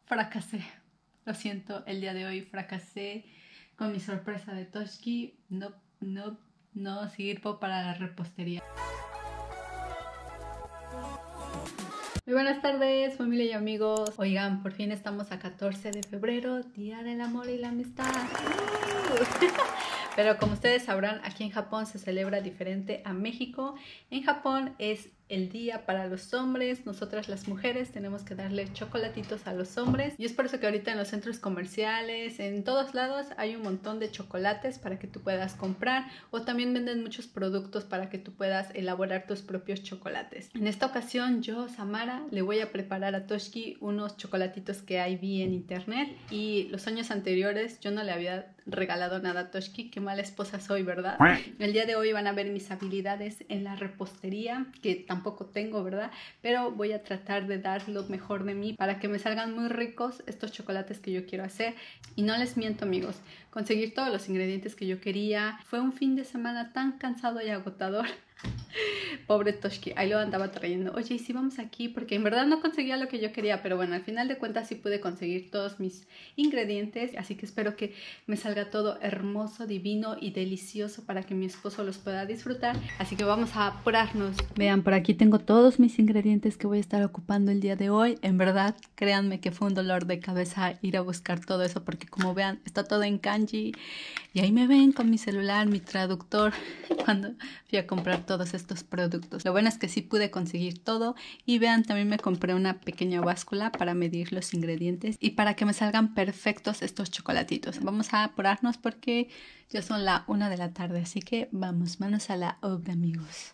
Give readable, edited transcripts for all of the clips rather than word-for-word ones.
fracasé. Lo siento, el día de hoy fracasé con mi sorpresa de Toshki. No sirvo para la repostería. Muy buenas tardes, familia y amigos. Oigan, por fin estamos a 14 de febrero, Día del Amor y la Amistad. Pero como ustedes sabrán, aquí en Japón se celebra diferente a México. En Japón es el día para los hombres. Nosotras las mujeres tenemos que darle chocolatitos a los hombres. Y es por eso que ahorita en los centros comerciales, en todos lados, hay un montón de chocolates para que tú puedas comprar. O también venden muchos productos para que tú puedas elaborar tus propios chocolates. En esta ocasión yo, Samara, le voy a preparar a Toshki unos chocolatitos que ahí vi en internet. Y los años anteriores yo no le había regalado nada a Toshki. Qué mala esposa soy, ¿verdad? El día de hoy van a ver mis habilidades en la repostería, que tampoco tengo, ¿verdad? Pero voy a tratar de dar lo mejor de mí para que me salgan muy ricos estos chocolates que yo quiero hacer. Y no les miento, amigos, conseguir todos los ingredientes que yo quería fue un fin de semana tan cansado y agotador. Pobre Toshki, ahí lo andaba trayendo. Oye, ¿y si vamos aquí? Porque en verdad no conseguía lo que yo quería, pero bueno, al final de cuentas sí pude conseguir todos mis ingredientes, así que espero que me salga todo hermoso, divino y delicioso para que mi esposo los pueda disfrutar. Así que vamos a apurarnos. Vean, por aquí tengo todos mis ingredientes que voy a estar ocupando el día de hoy. En verdad, créanme que fue un dolor de cabeza ir a buscar todo eso, porque como vean, está todo en kanji. Y ahí me ven con mi celular, mi traductor, cuando fui a comprar todos estos productos. Lo bueno es que sí pude conseguir todo. Y vean, también me compré una pequeña báscula para medir los ingredientes y para que me salgan perfectos estos chocolatitos. Vamos a apurarnos porque ya son la 1 de la tarde, así que vamos, manos a la obra, amigos.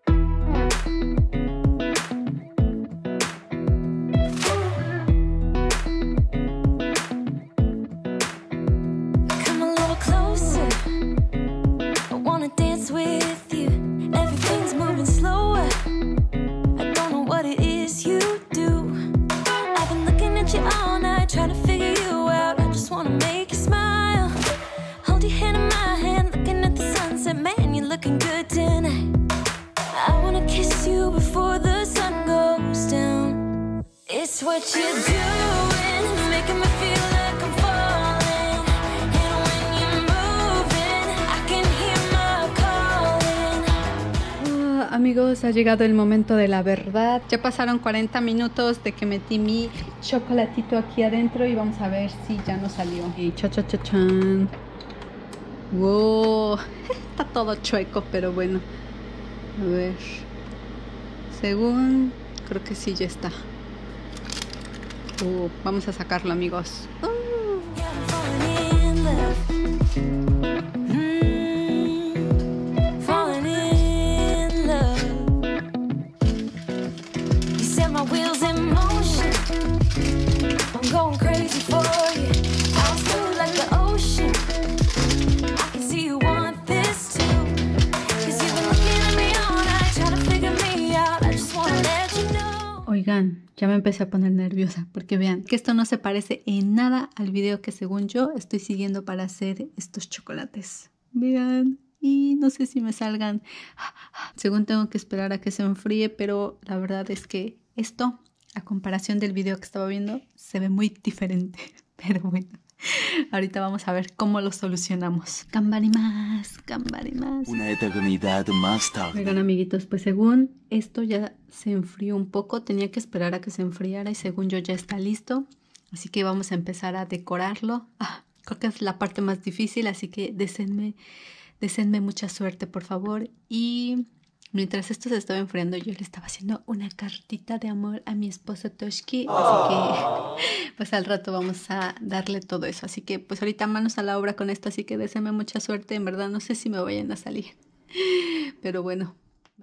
What you're doing, making me feel like I'm falling. And when you're moving, I can hear my calling. Amigos, ha llegado el momento de la verdad. Ya pasaron 40 minutos de que metí mi chocolatito aquí adentro y vamos a ver si ya no salió. Y cha-cha-cha-chan. Wow, está todo chueco, pero bueno. A ver. Según, creo que sí ya está. Vamos a sacarlo, amigos. Oigan, ya me empecé a poner nerviosa porque vean que esto no se parece en nada al video que según yo estoy siguiendo para hacer estos chocolates. Vean, y no sé si me salgan. Según tengo que esperar a que se enfríe, pero la verdad es que esto, a comparación del video que estaba viendo, se ve muy diferente. Pero bueno, ahorita vamos a ver cómo lo solucionamos. Gambarimasu, gambarimasu. Una eternidad más tarde. Oigan, amiguitos, pues según esto ya se enfrió un poco. Tenía que esperar a que se enfriara y según yo ya está listo. Así que vamos a empezar a decorarlo. Creo que es la parte más difícil, así que deseenme mucha suerte, por favor. Y mientras esto se estaba enfriando, yo le estaba haciendo una cartita de amor a mi esposo Toshki. Así que pues al rato vamos a darle todo eso. Así que pues ahorita manos a la obra con esto. Así que deseenme mucha suerte. En verdad no sé si me vayan a salir. Pero bueno.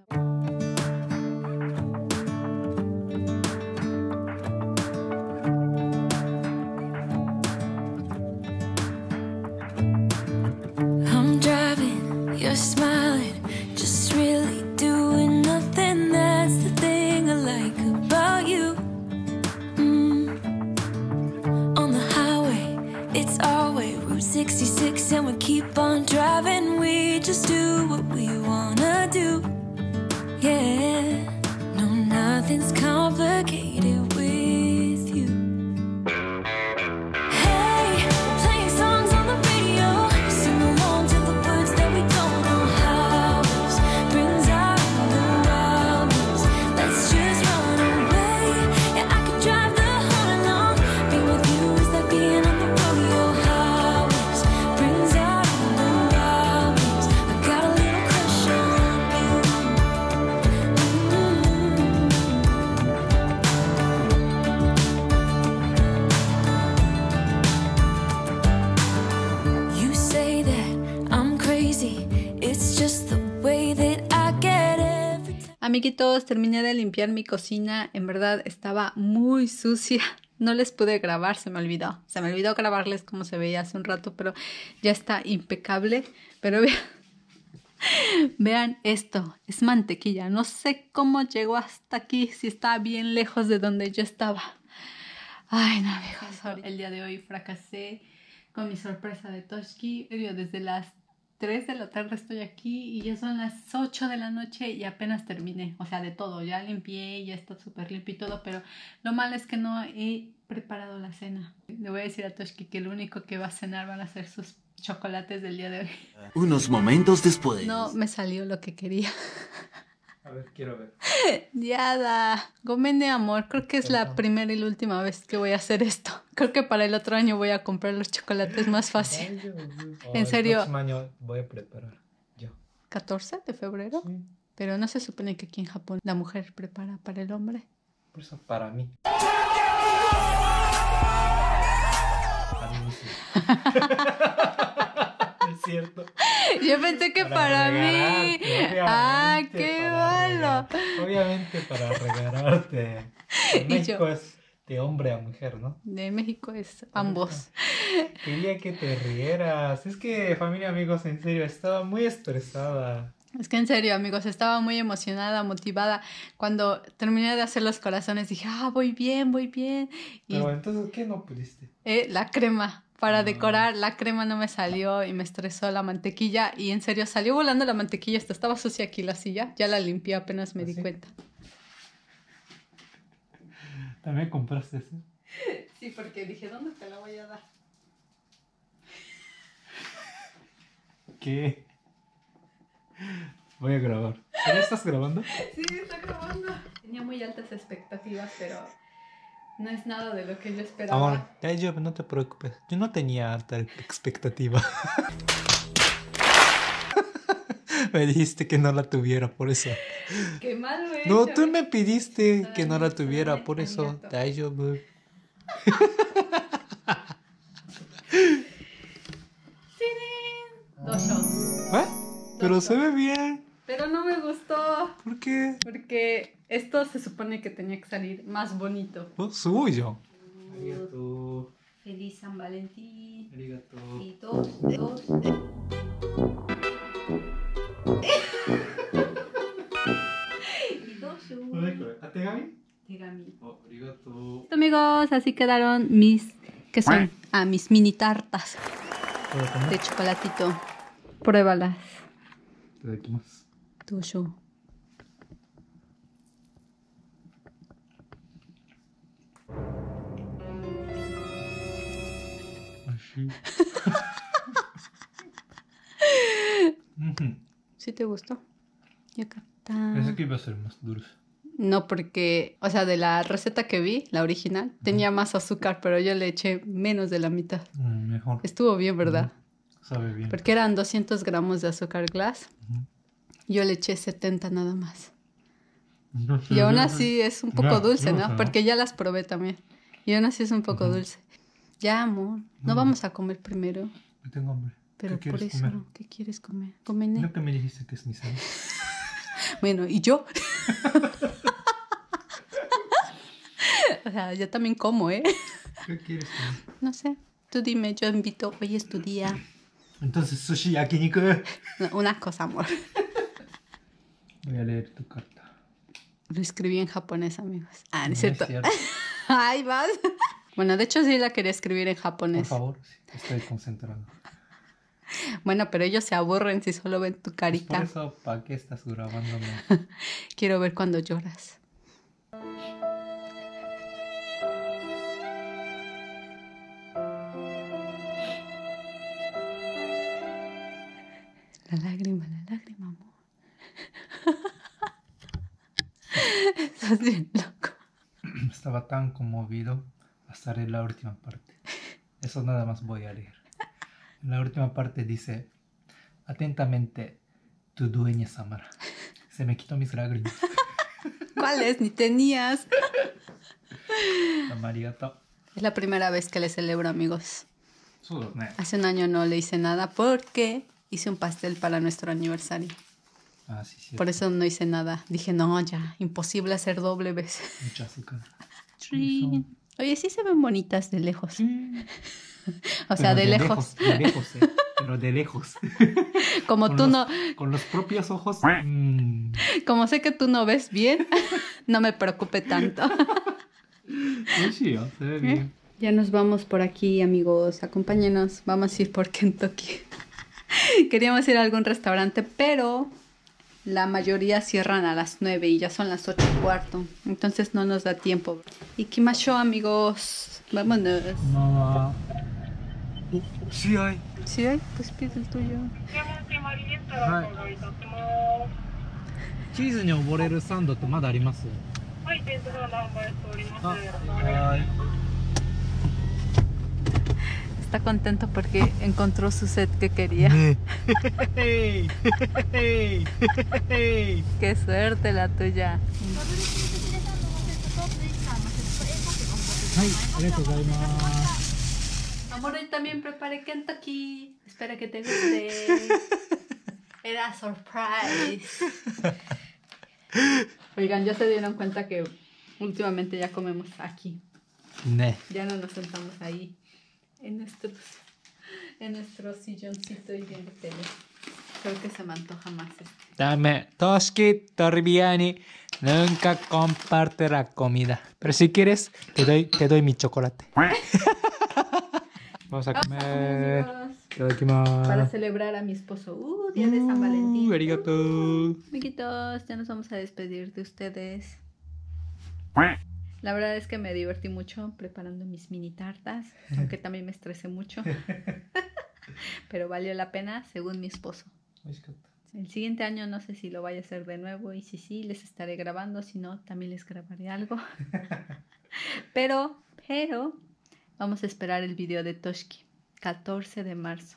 You're smiling, just really doing nothing. That's the thing I like about you. On the highway, it's our way, Route 66, and we keep on driving. We just do what we wanna do. Yeah, no, nothing's complicated with you. Amiguitos, terminé de limpiar mi cocina. En verdad estaba muy sucia. No les pude grabar, se me olvidó. Se me olvidó grabarles como se veía hace un rato, pero ya está impecable. Pero vean esto, es mantequilla. No sé cómo llegó hasta aquí, si estaba bien lejos de donde yo estaba. Ay, no, amigos. El día de hoy fracasé con mi sorpresa de Toshki. Desde las 3 de la tarde estoy aquí y ya son las 8 de la noche y apenas terminé. O sea, de todo. Ya limpié, ya está súper limpio y todo, pero lo malo es que no he preparado la cena. Le voy a decir a Toshki que lo único que va a cenar van a ser sus chocolates del día de hoy. Unos momentos después. No me salió lo que quería. A ver, quiero ver. Yada, Gomene amor, creo que es la primera y la última vez que voy a hacer esto. Creo que para el otro año voy a comprar los chocolates más fácil. En serio. El próximo año voy a preparar yo. 14 de febrero. Sí. Pero no se supone que aquí en Japón la mujer prepara para el hombre. Por eso para mí. A mí sí. Es cierto. Yo pensé que para mí. Ah, qué malo. Obviamente para regalarte. En Y México yo. es de hombre a mujer, ¿no? De México es ambos. Quería que te rieras. Es que, familia, amigos, en serio, estaba muy estresada. Es que en serio, amigos, estaba muy emocionada, motivada. Cuando terminé de hacer los corazones dije, voy bien, voy bien. Y Pero entonces, ¿qué no pudiste? la crema. Para decorar, la crema no me salió y me estresó la mantequilla. Y en serio, salió volando la mantequilla. Estaba sucia aquí la silla. Ya la limpié, apenas me di ¿Sí? cuenta. ¿También compraste eso? Sí, porque dije, ¿dónde te la voy a dar? ¿Qué? Voy a grabar. ¿Ya estás grabando? Sí, está grabando. Tenía muy altas expectativas, pero no es nada de lo que yo esperaba. Amor, ya, no te preocupes. Yo no tenía alta expectativa. Me dijiste que no la tuviera, por eso. Qué mal lo he No, hecho. tú me pidiste que no la Solamente tuviera, por eso. arigato. Daijoubu. Dosho. ¿Eh? Pero se ve bien. Pero no me gustó. ¿Por qué? Porque esto se supone que tenía que salir más bonito. Oh, suyo. Arigato. Feliz San Valentín. Arigato. Y dos. Y dos. ¿Ategami? Tigami. Oh, arigato. Amigos, así quedaron mis... ¿Qué son? Mis mini tartas ¿Puedo comer? de chocolatito. Pruébalas. Te doy más. Tuyo. Así. Ujú. ¿Sí te gustó? Y acá está. Pensé que iba a ser más dulce. No, porque, o sea, de la receta que vi, la original, tenía más azúcar, pero yo le eché menos de la mitad. Mejor. Estuvo bien, ¿verdad? Sabe bien. Porque eran 200 gramos de azúcar glass. Ujú. Yo le eché 70 nada más. Y aún así es un poco Ya, dulce, dulce, ¿no? ¿no? Porque ya las probé también. Y aún así es un poco dulce. Ya, amor. No vamos a comer primero. Yo tengo hambre. Pero ¿Qué por quieres eso, comer? ¿qué quieres comer? Cómene. ¿No que me dijiste que es mi cena? Bueno, ¿y yo? O sea, yo también como, ¿eh? ¿Qué quieres comer? No sé. Tú dime, yo invito. Hoy es tu día. Entonces, sushi, yakiniku. No, una cosa, amor. Voy a leer tu carta. Lo escribí en japonés, amigos. Ah, no es No cierto. es cierto. Ay, vas. Bueno, de hecho sí la quería escribir en Por japonés. favor, sí, estoy concentrado. Bueno, pero ellos se aburren si solo ven tu Pues carita. por eso, ¿para qué estás grabándome? Quiero ver cuando lloras. La lágrima, amor. Estás bien loco. Estaba tan conmovido hasta leer la última parte. Eso nada más voy a leer. En la última parte dice: atentamente, tu dueña Samara. Se me quitó mis lágrimas. ¿Cuáles? Ni tenías. Amarigato. Es la primera vez que le celebro, amigos. Ne. Hace un año no le hice nada porque hice un pastel para nuestro aniversario. Ah, sí, sí. Por eso no hice nada. Dije, no, ya, imposible hacer doble vez. Mucho azúcar. Sí. Oye, sí se ven bonitas de lejos. Sí. O sea, Pero de lejos. De lejos, pero de lejos. Como Con tú los- no, Con los propios ojos. como sé que tú no ves bien, no me preocupe tanto. Sí, se ve bien. Ya nos vamos por aquí, amigos. Acompáñenos. Vamos a ir por Kentucky. Queríamos ir a algún restaurante, pero la mayoría cierran a las 9 y ya son las 8:15. Entonces no nos da tiempo. Ikimashou, amigos. Vámonos. No. Sí hay. ¿Sí hay? Pues pide el tuyo. チーズに溺れるサンドってまだあります？ はい、天ぷらの販売しております。 はい。 Está contento porque encontró su set que quería. Qué suerte la tuya. はい、ありがとうございます。 Amor, hoy también preparé Kentucky. Espera que te guste. Era surprise. Oigan, ya se dieron cuenta que últimamente ya comemos aquí. ね。 Ya no nos sentamos ahí en nuestro silloncito y viendo tele. Creo que se me antoja más este. Dame, Toshki, Torbiani, nunca comparte la comida. Pero si quieres, te doy mi chocolate. Vamos a comer. Amigos, Itadakimasu. para celebrar a mi esposo. Día de San Valentín. Arigato. Amiguitos, ya nos vamos a despedir de ustedes. La verdad es que me divertí mucho preparando mis mini tartas, aunque también me estresé mucho. Pero valió la pena, según mi esposo. El siguiente año no sé si lo vaya a hacer de nuevo y si sí, les estaré grabando, si no, también les grabaré algo. Pero, vamos a esperar el video de Toshki, 14 de marzo.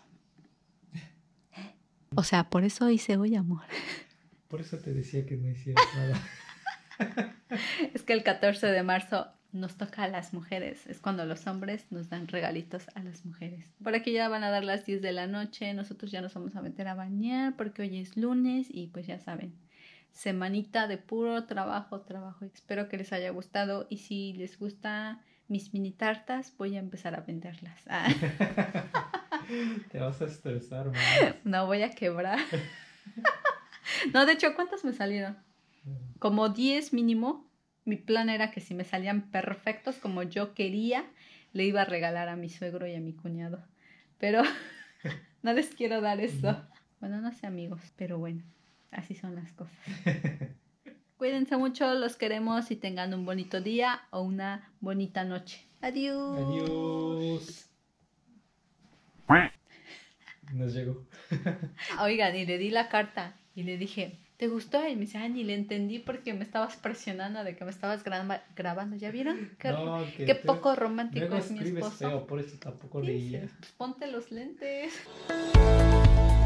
O sea, por eso hice hoy, amor. Por eso te decía que no hicieras nada. Es que el 14 de marzo nos toca a las mujeres. Es cuando los hombres nos dan regalitos a las mujeres. Por aquí ya van a dar las 10 de la noche. Nosotros ya nos vamos a meter a bañar porque hoy es lunes y pues ya saben. Semanita de puro trabajo. Espero que les haya gustado y si les gusta mis mini tartas voy a empezar a venderlas. Te vas a estresar más. No voy a quebrar. No, de hecho, ¿cuántas me salieron? Como 10 mínimo. Mi plan era que si me salían perfectos como yo quería, le iba a regalar a mi suegro y a mi cuñado. Pero no les quiero dar eso. Bueno, no sé, amigos, pero bueno, así son las cosas. Cuídense mucho, los queremos y tengan un bonito día o una bonita noche. Adiós. Adiós. Nos llegó. Oigan, y le di la carta y le dije, ¿te gustó? Y me dice, ni le entendí porque me estabas presionando de que me estabas grabando. ¿Ya vieron? No, que Qué tú- poco romántico Luego es mi escribes esposo. feo, por eso tampoco Sí, leía. pues ponte los lentes.